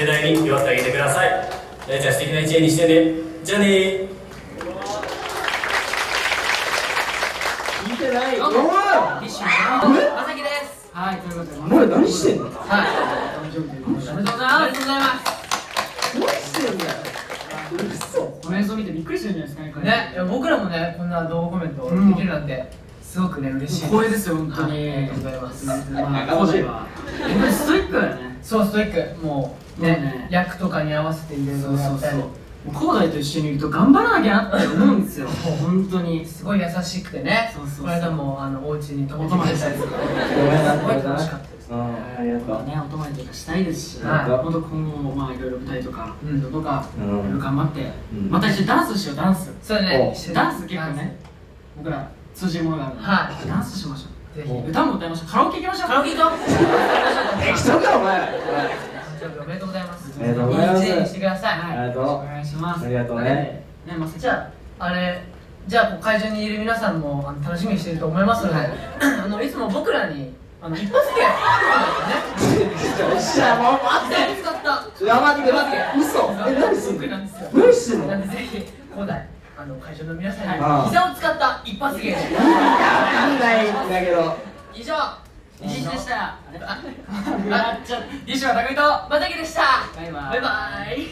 盛大に祝ってあげてください。じゃあ素敵な一年にしてね。じゃあねー。 聞いてないよ。 ティッシュのまさきです。はい、ということでお前何してんの？ はい、誕生日ということでおめでとうございます。ありがとうございます。 何してんだよ。嘘。 この映像見てびっくりしてるんじゃないですかね。いや僕らもね、こんな動画コメントできるなんてすごくね嬉しい。光栄ですよ本当に。ありがとうございます。まあコーデは本当にストイックだよね。そうストイック。もうね役とかに合わせていろいろやったり。 高大と一緒にいると頑張らなきゃなって思うんですよ。本当にすごい優しくてね。この間もお家に泊まってきたりとか。 ごめんなすごい楽しかったですね。 ありがとう。 ね、お泊まりとかしたいですし、 はい本当今後もまあいろいろ舞台とか運動とかいろいろ頑張ってうんまた一緒にダンスしよう。ダンスそれね、 ダンス結構ね僕ら通じるものがあるので、 はいダンスしましょう。 ぜひ歌も歌いましょう。カラオケ行きましょう。 カラオケ行こう。 適当かお前ら。 おめでとうございます。 ありがとうございますいい一年にしてください。 ありがとう。 お願いします。 ありがとうね。 ね、まさきじゃあじゃあ会場にいる皆さんも楽しみにしていると思いますので、いつも僕らに一発芸よっしゃ、もう待って。 使ったいや待って待って。嘘。何すんの？ なんですよ。 何してんの？ なんでぜひ古代会場の皆さんにああ膝を使った一発芸で。 わかんないんだけど。 以上、西でした。 ディッシュは匠とまたきでした。 バイバイバイバイ。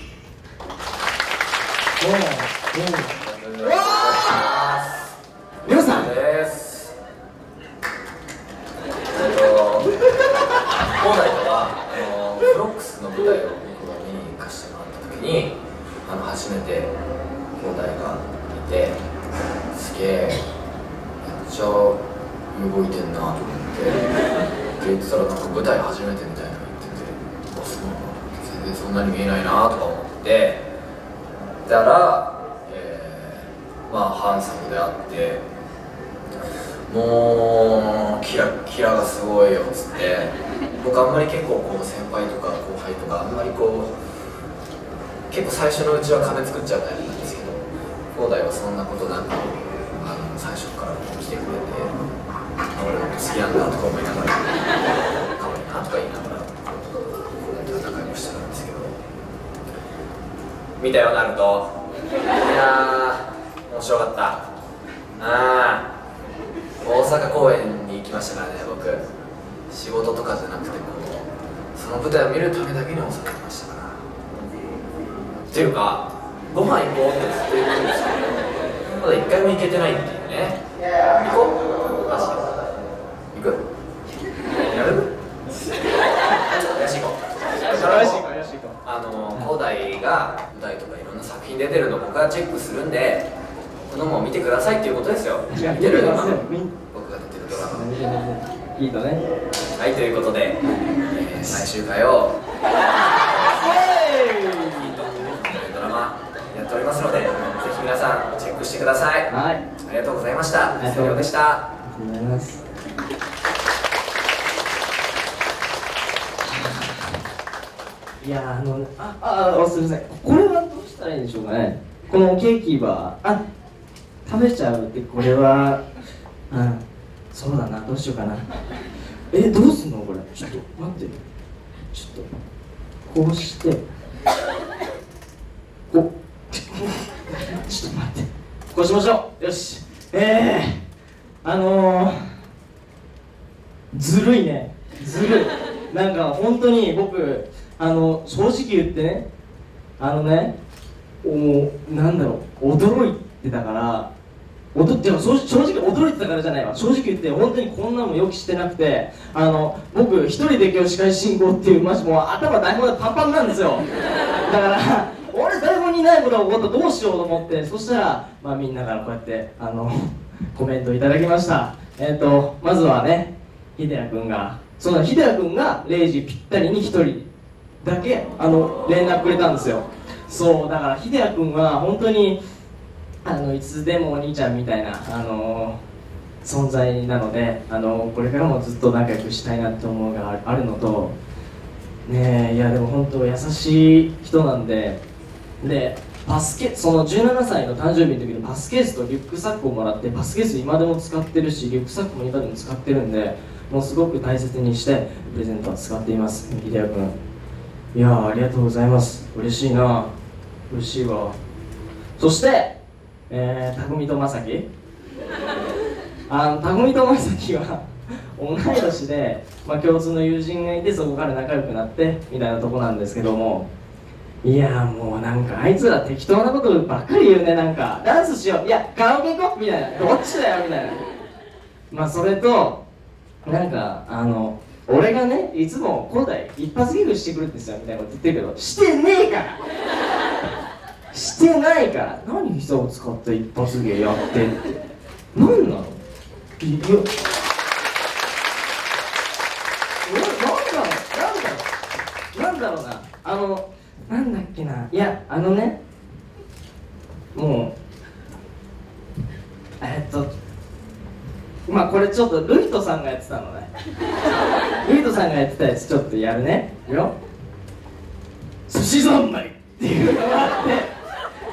りょうさんです。高大とはフロックスの舞台を僕が見に行かせてもらった時に初めて高大がいて、すげえめっちゃ動いてんなと思って言ってたら、なんか舞台初めてみたいなの言ってて、そう全然そんなに見えないなとか思ってたら、まあハンサムであって、もうキラキラがすごいよっつって、僕あんまり結構こう先輩とか後輩とかあんまりこう結構最初のうちは壁作っちゃうタイプなんですけど、高大はそんなことなく最初から来てくれて、俺のこと好きなんだとか思いながらかわいいなとか言いながら高大と戦いもしてたんですけど、見たよナルト。いやー面白かった。大阪公演に行きましたからね。僕仕事とかじゃなくてその舞台を見るためだけに大阪に来ましたから。っていうかご飯行こうってずっと言ってるんですけど、まだ一回も行けてないっていうね。行こうマジで。行く？やる？よし行こう。高大が舞台とかいろんな作品出てるの僕はチェックするんで、このも見てくださいっていうことですよ。見てるドラマ、僕が出てるドラマいいとね。 はい、ということで、最終回をいいというドラマやっておりますので、ぜひ皆さんチェックしてください。 はい。 ありがとうございました。さようでした。 ありがとうございます。いやすみません。これはどうしたらいいんでしょうかね。このケーキは食べちゃうって、これはそうだな、どうしようかな。どうすんのこれ。ちょっと待って、ちょっとこうしてちょっと待って、こうしましょう。よし。ずるいね、ずるい。なんか本当に僕正直言ってね、なんだろう、驚いてたから、正直驚いてたからじゃないわ。正直言って本当にこんなもん予期してなくて、僕一人で今日司会進行っていう、マジもう頭台本でパンパンなんですよ。だから俺台本にないことが起こったらどうしようと思って、そしたらみんなからこうやってコメントいただきました。まずはね、秀也君が秀也君が0時ぴったりに1人だけ連絡くれたんですよ。そうだから秀也君は本当にいつでもお兄ちゃんみたいな存在なので、これからもずっと仲良くしたいなって思うがあるのとね。いやでも本当優しい人なんで、その17歳の誕生日の時にパスケースとリュックサックをもらって、パスケース今でも使ってるしリュックサックも今でも使ってるんで、もうすごく大切にしてプレゼントは使っています。秀也君いやありがとうございます。嬉しいな、嬉しいわ。そして匠と正樹匠と正樹は同い年で、共通の友人がいて、そこから仲良くなってみたいなとこなんですけども、いやもうなんかあいつら適当なことばっかり言うね。なんかダンスしよう、いやカラオケ行こうみたいな、どっちだよみたいな。それとなんか俺がね、いつも古代一発ギャグしてくるんですよみたいなこと言ってるけど、してねえからしてないから。何膝を使った一発芸やってんって何なの。なんだろうな、なんだっけな、いやね、もうこれちょっとルイトさんがやってたのねルイトさんがやってたやつちょっとやるね。いくよ、寿司三昧っていうのがあって、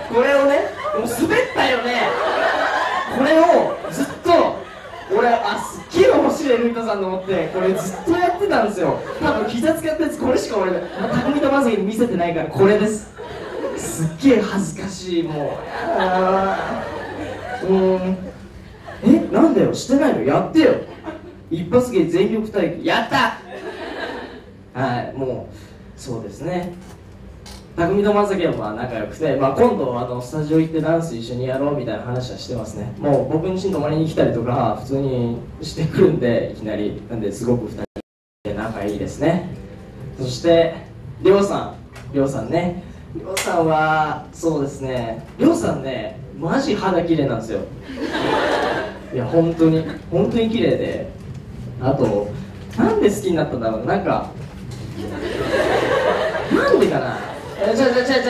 これをね、もう滑ったよね。これをずっと俺、すっげえ面白いルイトさんと思って、これずっとやってたんですよ。多分膝使ったやつこれしか俺匠と正樹に見せてないから、これです。すっげえ恥ずかしい。もうなんだよ、してないのやってよ。一発芸全力体験やった。はい、もうそうですね、匠と正樹は仲良くて、今度スタジオ行ってダンス一緒にやろうみたいな話はしてますね。もう僕ん家に泊まりに来たりとか普通にしてくるんで、いきなりなんで、すごく2人で仲いいですね。そしてりょうさんね、りょうさんはそうですね、りょうさんね、マジ肌綺麗なんですよ。いや本当に綺麗で、あとなんで好きになったんだろう。なんかなんでかな。待て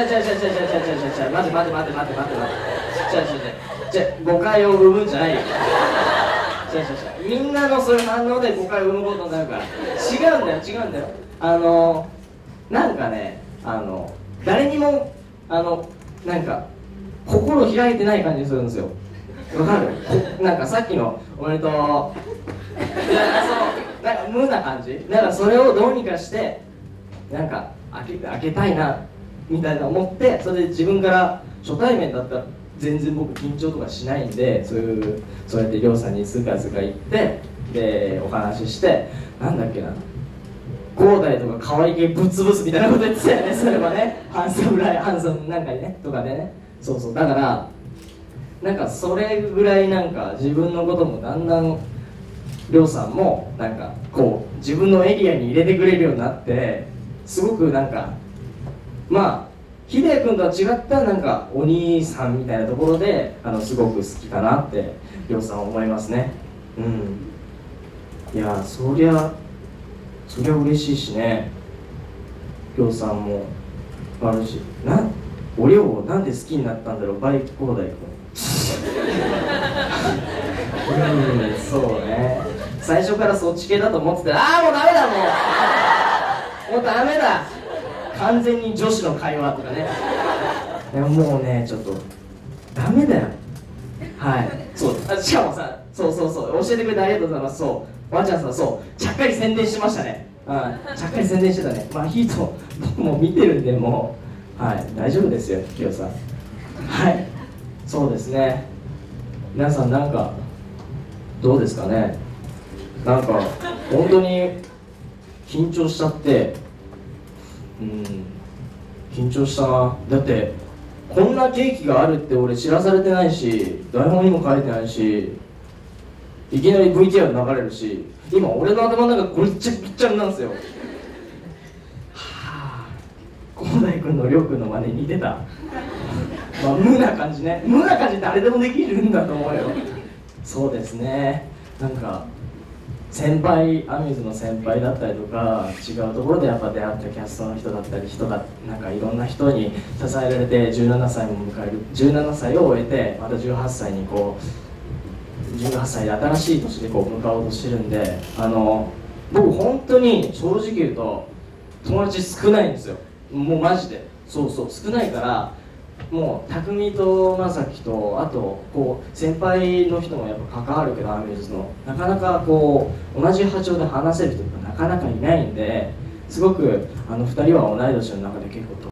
誤解を生むんじゃないよ。みんなのそういう反応で誤解を生むことになるから。違うんだよ。なんかね、誰にもなんか心開いてない感じするんですよ。わかる？なんかさっきのおめでとうなんか無な感じ。だからそれをどうにかしてなんか開けたいなみたいな思って、それで自分から初対面だったら全然僕緊張とかしないんで、そうやってりょうさんにずかずか行って、でお話しして、なんだっけな、ゴーダイとか可愛げぶつぶつみたいなこと言ってたよね。それはね、ハンサムなんかねとかでね、そうだからなんかそれぐらいなんか自分のこともだんだんりょうさんもなんかこう自分のエリアに入れてくれるようになって、すごくなんか秀也君とは違ったなんかお兄さんみたいなところですごく好きかなってりょうさん思いますね。いやそりゃ嬉しいしね。りょうさんもあるし、俺をなんで好きになったんだろう、バイク広大君そうね、最初からそっち系だと思ってたら、もうダメだ、もうダメだ、完全に女子の会話とかね。いやもうね、ちょっとダメだよ。はい、そうしかもさ、そう教えてくれてありがとうございます。ワンちゃんさん、ちゃっかり宣伝しましたね。ちゃっかり宣伝してたね。ヒート僕も見てるんで、もう大丈夫ですよ、きよさん。そうですね、皆さんなんかどうですかね。なんか本当に緊張しちゃって、緊張したな。だってこんなケーキがあるって俺知らされてないし、台本にも書いてないし、いきなり VTR 流れるし、今俺の頭の中ごっちゃぐっちゃなんですよ。広大君のりょう君の真似似てた。無な感じね。無な感じ誰でもできるんだと思うよ。そうですね、なんか先輩、アミューズの先輩だったりとか、違うところでやっぱ出会ったキャストの人だったり、なんかいろんな人に支えられて17歳も迎える、17歳を終えてまた18歳に18歳で新しい年で向かおうとしてるんで、僕本当に正直言うと友達少ないんですよ。もうマジで少ないから、もう匠と正樹と、あと先輩の人もやっぱ関わるけど、アミューズのなかなか同じ波長で話せる人がなかなかいないんで、 すごく2人は同い年の中で結構